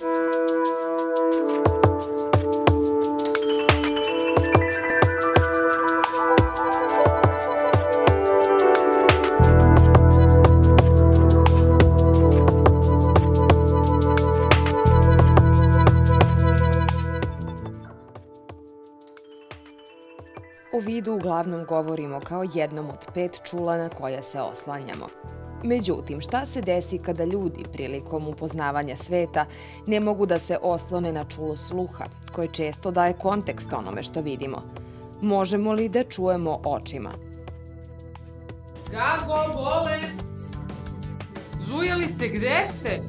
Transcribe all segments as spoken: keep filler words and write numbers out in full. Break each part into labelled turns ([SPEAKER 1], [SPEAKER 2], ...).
[SPEAKER 1] O vidu uglavnom govorimo kao jednom od pet čula na koja se oslanjamo. Međutim, šta se desi kada ljudi prilikom upoznavanja sveta ne mogu da se oslone na čulo sluha, koje često daje kontekst onome što vidimo? Možemo li da čujemo očima?
[SPEAKER 2] Gago, vole! Zujelice, gde ste?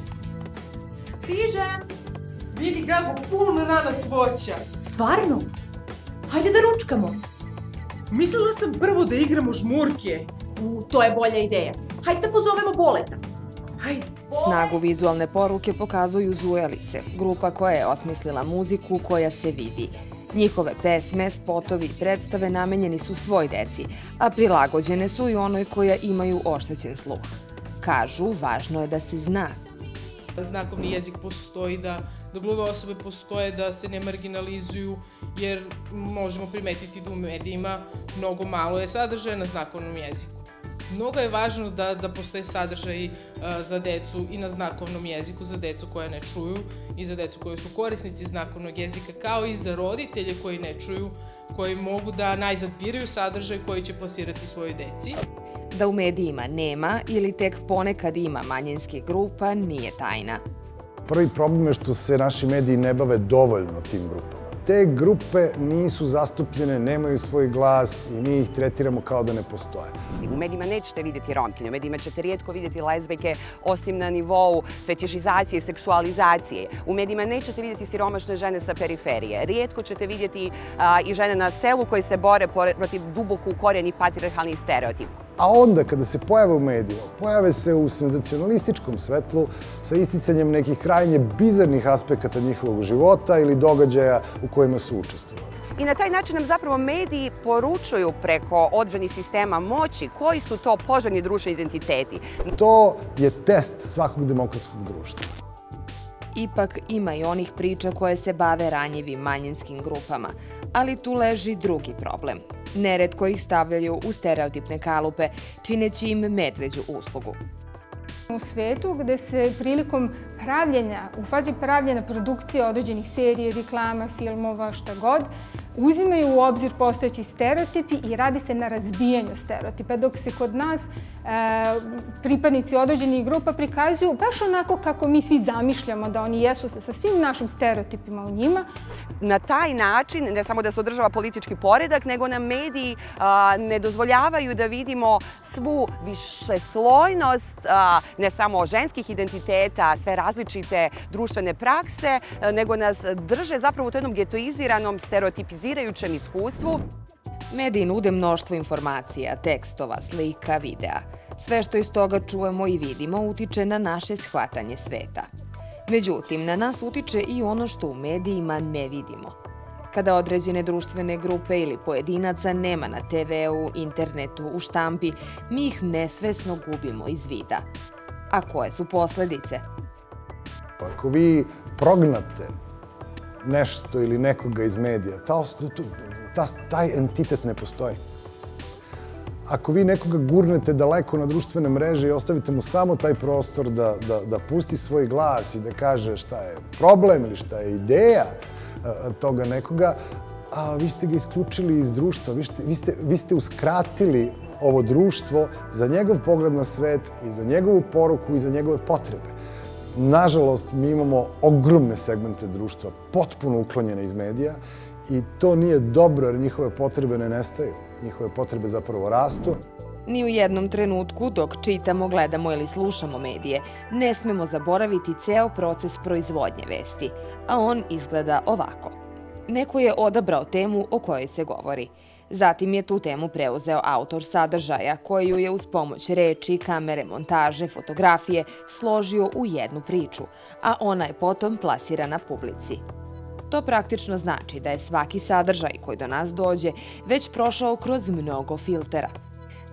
[SPEAKER 3] Stižem!
[SPEAKER 2] Vidi, Gago, pun ranac voća.
[SPEAKER 3] Stvarno? Hajde da ručkamo.
[SPEAKER 2] Mislila sam prvo da igramo žmurke.
[SPEAKER 3] U, to je bolja ideja. Hajde da pozovemo Boleta.
[SPEAKER 2] Hajde.
[SPEAKER 1] Snagu vizualne poruke pokazuju Zujelice, grupa koja je osmislila muziku koja se vidi. Njihove pesme, spotovi i predstave namenjeni su svoj deci, a prilagođene su i onoj koja imaju oštećen sluh. Kažu, važno je da se zna.
[SPEAKER 2] Znakovni jezik postoji, da gluve osobe postoje, da se ne marginalizuju, jer možemo primetiti da u medijima mnogo malo je sadržaja na znakovnom jeziku. Mnogo je važno da, da postoje sadržaj za decu i na znakovnom jeziku, za decu koja ne čuju i za decu koji su korisnici znakovnog jezika, kao i za roditelje koji ne čuju, koji mogu da najzad biraju sadržaj koji će plasirati svojoj deci.
[SPEAKER 1] Da u medijima nema ili tek ponekad ima manjinskih grupa nije tajna.
[SPEAKER 4] Prvi problem je što se naši mediji ne bave dovoljno tim grupama. Te grupe nisu zastupljene, nemaju svoj glas i mi ih tretiramo kao da ne postoje.
[SPEAKER 5] U medijima nećete vidjeti Romkinje, u medijima ćete rijetko vidjeti lezbijke, osim na nivou fetišizacije, seksualizacije. U medijima nećete vidjeti siromašne žene sa periferije. Rijetko ćete vidjeti a, i žene na selu koje se bore protiv duboko ukorijenih patrijarhalnih stereotipa.
[SPEAKER 4] A onda, kada se pojave u medijima, pojave se u senzacionalističkom svetlu sa isticanjem nekih krajnje bizarnih aspekata njihovog života ili događaja u kojima su učestvovali.
[SPEAKER 5] I na taj način nam zapravo mediji poručuju preko određenih sistema moći koji su to poželjni društveni identiteti.
[SPEAKER 4] To je test svakog demokratskog društva.
[SPEAKER 1] Ipak ima i onih priča koje se bave ranjivim manjinskim grupama, ali tu leži drugi problem. Neretko ih stavljaju u stereotipne kalupe, čineći im medveđu uslugu.
[SPEAKER 6] U svetu gde se prilikom pravljenja, u fazi pravljenja produkcije određenih serije, reklama, filmova, šta god, uzimaju u obzir postojeći stereotipi i radi se na razbijanju stereotipa, dok se kod nas e, pripadnici određenih grupa prikazuju baš onako kako mi svi zamišljamo da oni jesu sa svim našim stereotipima u njima.
[SPEAKER 5] Na taj način, ne samo da se održava politički poredak, nego nam mediji a, ne dozvoljavaju da vidimo svu višeslojnost, a, ne samo ženskih identiteta, sve različite društvene prakse, a, nego nas drže zapravo u jednom getoiziranom, stereotipizirajućem iskustvu.
[SPEAKER 1] Mediji nude mnoštvo informacija, tekstova, slika, videa. Sve što iz toga čujemo i vidimo utiče na naše shvatanje sveta. Međutim, na nas utiče i ono što u medijima ne vidimo. Kada određene društvene grupe ili pojedinaca nema na te ve u, internetu, u štampi, mi ih nesvesno gubimo iz vida. A koje su posledice?
[SPEAKER 4] Ako vi prognate nešto ili nekoga iz medija, ta, ta, taj entitet ne postoji. Ako vi nekoga gurnete daleko na društvene mreže i ostavite mu samo taj prostor da, da, da pusti svoj glas i da kaže šta je problem ili šta je ideja toga nekoga, a vi ste ga isključili iz društva, vi ste, vi ste, vi ste uskratili ovo društvo za njegov pogled na svet i za njegovu poruku i za njegove potrebe. Nažalost, mi imamo ogromne segmente društva potpuno uklonjene iz medija i to nije dobro jer njihove potrebe ne nestaju. Njihove potrebe zapravo rastu.
[SPEAKER 1] Ni u jednom trenutku dok čitamo, gledamo ili slušamo medije, ne smemo zaboraviti ceo proces proizvodnje vesti, a on izgleda ovako. Neko je odabrao temu o kojoj se govori. Zatim je tu temu preuzeo autor sadržaja koji ju je uz pomoć reči, kamere, montaže, fotografije složio u jednu priču, a ona je potom plasirana publici. To praktično znači da je svaki sadržaj koji do nas dođe već prošao kroz mnogo filtera.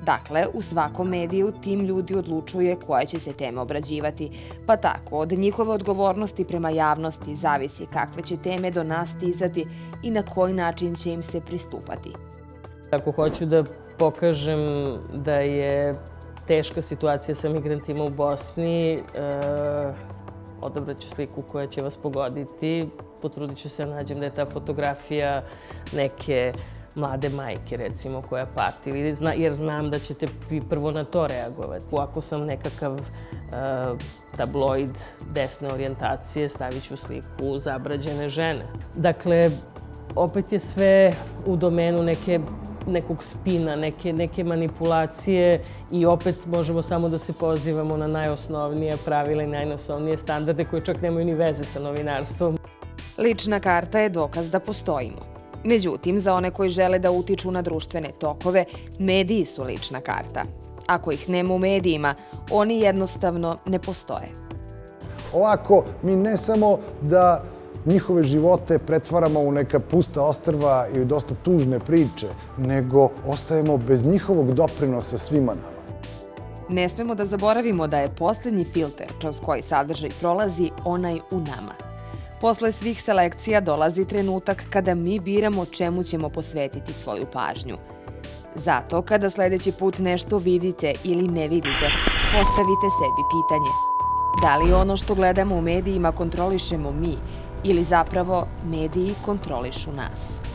[SPEAKER 1] Dakle, u svakom mediju tim ljudi odlučuje koje će se teme obrađivati, pa tako od njihove odgovornosti prema javnosti zavisi kakve će teme do nas stizati i na koji način će im se pristupati.
[SPEAKER 7] Ako hoću da pokažem da je teška situacija sa migrantima u Bosni, odabrat ću sliku koja će vas pogoditi. Potrudit ću se da nađem da je ta fotografija neke mlade majke, recimo, koja pati, jer znam da ćete vi prvo na to reagovati. Ako sam nekakav tabloid desne orijentacije, stavit ću sliku zabrađene žene. Dakle, opet je sve u domenu neke nekog spina, neke, neke manipulacije i opet možemo samo da se pozivamo na najosnovnije pravila i najosnovnije standarde koje čak nemaju ni veze sa novinarstvom.
[SPEAKER 1] Lična karta je dokaz da postojimo. Međutim, za one koji žele da utiču na društvene tokove, mediji su lična karta. Ako ih nema u medijima, oni jednostavno ne postoje.
[SPEAKER 4] Ovako, mi ne samo da njihove živote pretvaramo u neka pusta ostrva i u dosta tužne priče, nego ostajemo bez njihovog doprinosa svima nama.
[SPEAKER 1] Ne smemo da zaboravimo da je poslednji filter kroz koji sadržaj prolazi onaj u nama. Posle svih selekcija dolazi trenutak kada mi biramo čemu ćemo posvetiti svoju pažnju. Zato, kada sledeći put nešto vidite ili ne vidite, postavite sebi pitanje: da li ono što gledamo u medijima kontrolišemo mi ili zapravo mediji kontrolišu nas?